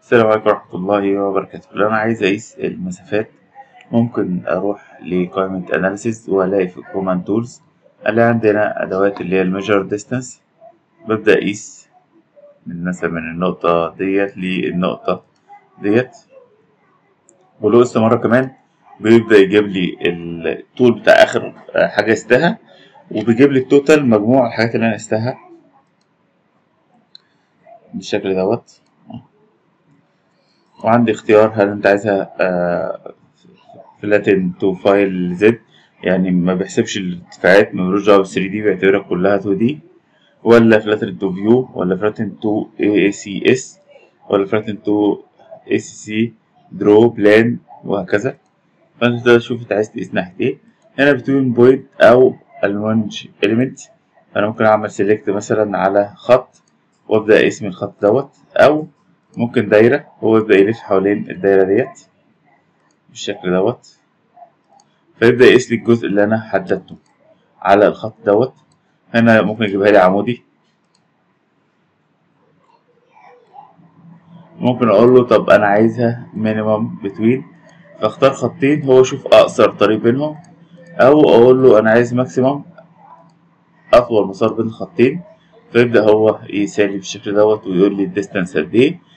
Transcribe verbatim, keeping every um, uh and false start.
السلام عليكم ورحمة الله وبركاته. لو أنا عايز أقيس المسافات ممكن أروح لقائمة أناليسيس وألاقي في كوماند تولز ألاقي عندنا أدوات اللي هي الميجر ديستانس. ببدأ أقيس من مثلا من النقطة ديت للنقطة ديت، ولو قست مرة كمان بيبدأ يجيب لي الطول بتاع آخر حاجة قستها، وبيجيب لي التوتال مجموع الحاجات اللي أنا قستها بالشكل دوت. وعندي اختيار هل أنت عايزها فلاتن تو فايل زد، يعني ما بيحسبش الارتفاعات، ملوش دعوة بالثري دي، بيعتبرها كلها تو دي، ولا فلاتن تو فيو، ولا فلاتن تو اي اي سي اس، ولا فلاتن تو اي سي سي درو بلان، وهكذا. فانت تقدر تشوف انت عايز تقيس ناحية ايه. هنا بتوين بوينت او المونج اليمنت، فانا ممكن اعمل سيلكت مثلا على خط وابدا اقيس من الخط دوت، او ممكن دايرة هو يبدأ يلف حوالين الدايرة ديت بالشكل دوت، فيبدأ يقيس لي الجزء اللي أنا حددته على الخط دوت. هنا ممكن يجيبها لي عمودي، ممكن أقول له طب أنا عايزها مينيمم بتوين، فاختار خطين هو يشوف أقصر طريق بينهم، أو أقول له أنا عايز ماكسيمم أطول مسار بين الخطين، فيبدأ هو يسالي بالشكل دوت ويقول لي الديستانس قد إيه،